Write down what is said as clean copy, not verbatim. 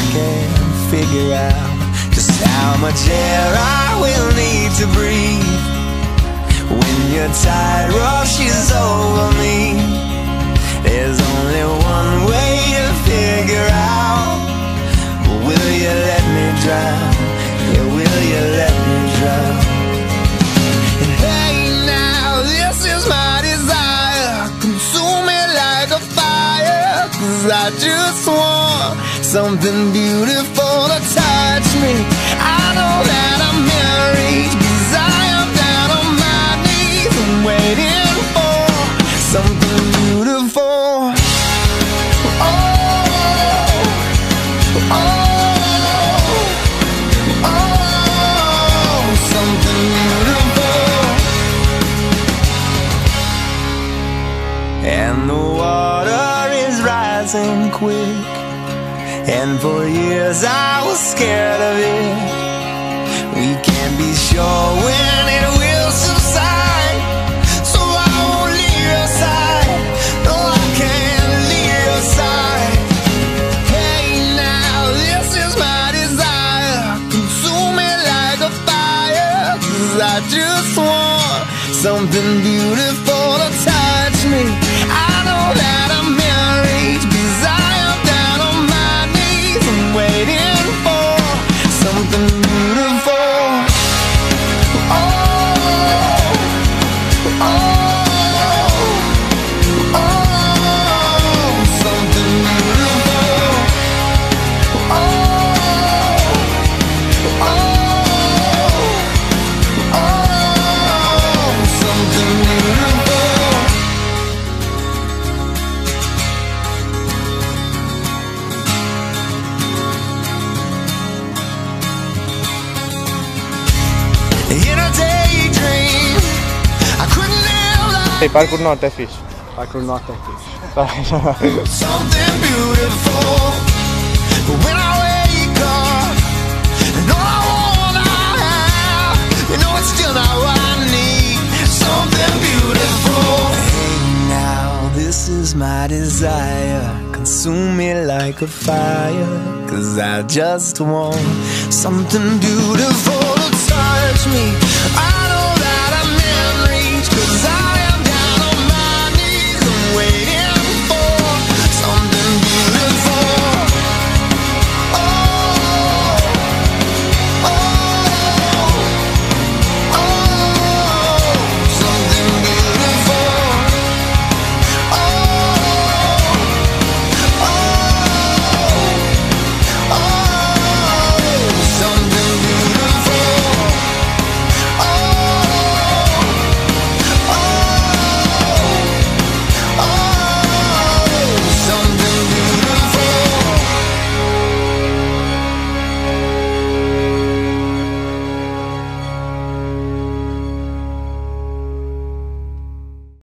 can't figure out just how much air I will need to breathe when your tide rushes over me. There's only one way to figure out. Will you let me drown? Yeah, will you let me drown? And hey now, this is my desire. Consume me like a fire, 'cause I just want something beautiful to touch me. I know that I'm married, 'cause I am down on my knees and waiting for something beautiful. Oh, oh, oh, something beautiful. And the water is rising quick, and for years I was scared of it. We can't be sure when it will subside, so I won't leave your side. No, I can't leave your side. Hey now, this is my desire. Consume me like a fire, 'cause I just want something beautiful to touch me. I know that I'm married, 'cause I am down on my knees and waiting for something beautiful. Oh, oh, oh, something beautiful. Oh, oh, oh, something beautiful. In a daydream, I couldn't live like Hey, Parkour not a fish. Parkour not a fish. something beautiful. But when I wake up, and all I wanna have, you know it's still not what I need. Something beautiful. Hey now, this is my desire. Consume me like a fire, 'cause I just want something beautiful to touch me.